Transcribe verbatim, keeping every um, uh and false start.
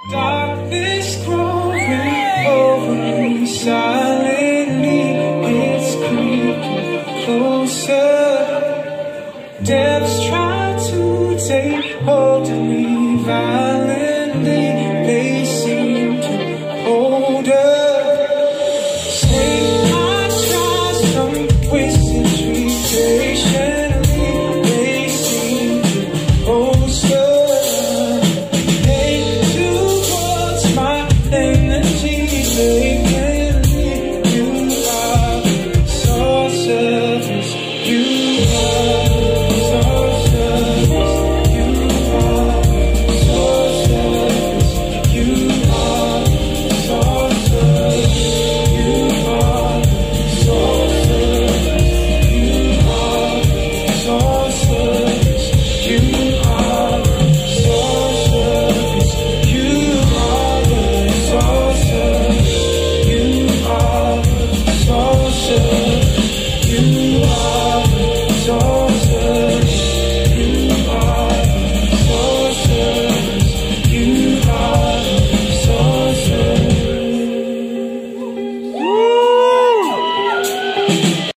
Darkness growing over me silently, it's creeping closer. Depths try to take hold of me violently, they seem to hold us.